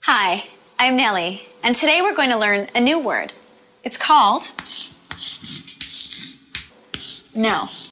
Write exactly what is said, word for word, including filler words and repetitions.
Hi, I'm Nellie, and today we're going to learn a new word. It's called no.